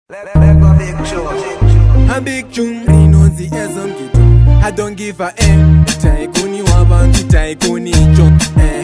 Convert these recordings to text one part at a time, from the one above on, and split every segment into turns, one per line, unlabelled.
A big tune, Rinozi Ezom Gito. I don't give a M. Taikuni wabangi, taikuni chok.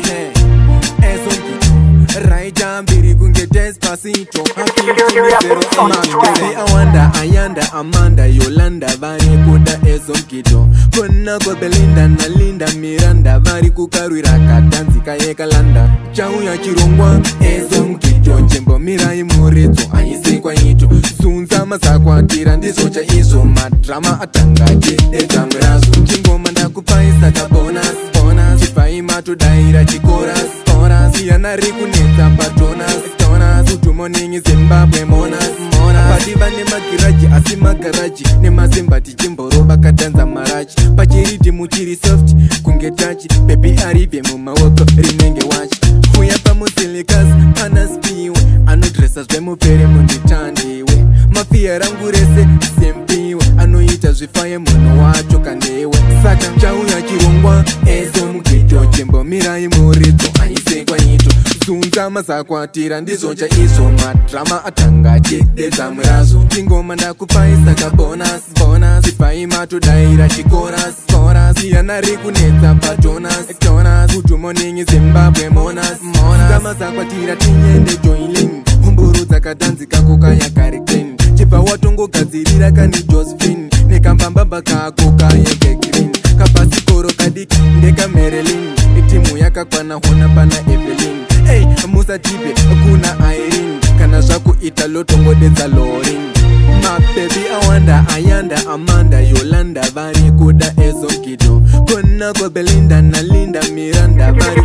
Ezom Gito. Raija mbiri kunge despacito. I feel to me zero. I wonder, Ayanda, Amanda, Yolanda, Vani kuda Ezom Gito. Kona kwa Belinda, Nalinda, Miranda, Vari kukarwira katanzi kayeka landa. Chau ya chirongwa, Ezom Gito. Jembo mirai moreto, ayise kwa hito. Zunza masakwa tira ndizocha izo madrama atangaje ezamrazo chingoma ndakupaisa ka bonus chipaima tudaira chikoras siyana rikunetsa patonas utumoningi Zimbabwe monas padiva nemagiraji asi magaraji nemazimbati chimboro vakatanza maraji pachiriti muchiri soft kunge tachi bebi aribye mumaoko rinenge wachi uya pamusilikazi pana spiwe anodresa zvemupere munditandiwe mafia rangu rese sempiwe anoita zvifaye munhu wacho kandewe saka chauya chirongwa ezomugito chembo mirai muridzo aisekwa nyito zunza mazakwatira ndizocha izo madrama atangaje ezamurazo chingoma ndakupaisa ka bonus zipaima tudaira chikoras siyana rikunetsa patonas utumoningi Zimbabwe monas zamazakwatira tinyende joiling humburu dzakadanzika kokaya karikeni chibva watongogadzirira kani Josephine nekambambamba kako kayeke green kapasikoro kadiki ndekamerelin itimu yakakwana hona pana Evelyn hey, musatipe kuna Irene kana zvakuita lotongodedza Lorin mabebi awanda Ayanda Amanda Yolanda vari kuda ezomgido kona kwa Belinda Nalinda Miranda vari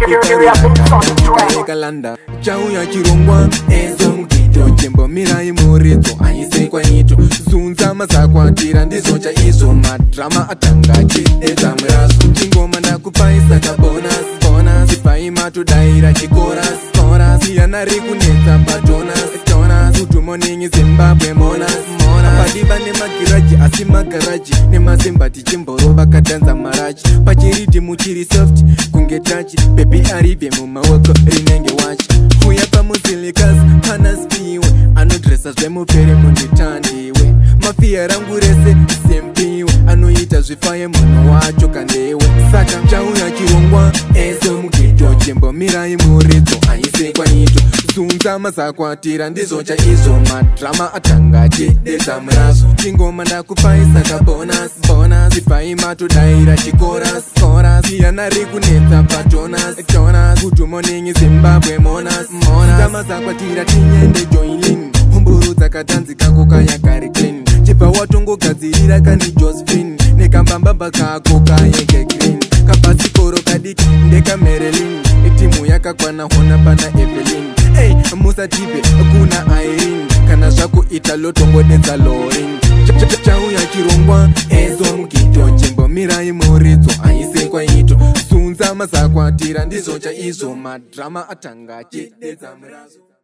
kukarika landa chauya chirongwa ezomgido chembo mirai muridzo aisekwa nyito zunza mazakwatira ndizocha izo madrama atangaje ezamurazo chingoma ndakupaisa ka bonus zipaima tudaira chikoras siyana rikunetsa patonas utumoningi Zimbabwe monas padiva nemagiraji asi magaraji nemazimbati chimboro vakatanza maraji pachiriti muchiri soft kunge tachi bebi aribye mumaoko rinenge wachi uya pamusilikazi pana spiwe anodresa zvemupere munditandiwe mafia rangu rese sempiwe anoita zvifaye munhu wacho kandewe saka chauya chirongwa ezomugito chembo mirai muridzo aisekwa nyito zunza mazakwatira ndizocha izo madrama atangaje ezamurazo chingoma ndakupaisa ka bonus zipaima tudaira chikoras siyana rikunetsa patonas utumoningi Zimbabwe monas zamazakwatira tinyende joiling humburu dzakadanzika kokaya karikeni chibva watongogadzirira kani Josephine nekambambamba kako kayeke green kapasikoro kadiki ndekamerelin itimu yakakwana hona pana Evelyn hey, musatipe kuna Irene kana zvakuita lotongodedza Lorin chauya chirongwa ezomugito chembo mirai muridzo aisekwa nyito zunza mazakwatira ndizocha izo madrama atangaje ezamurazo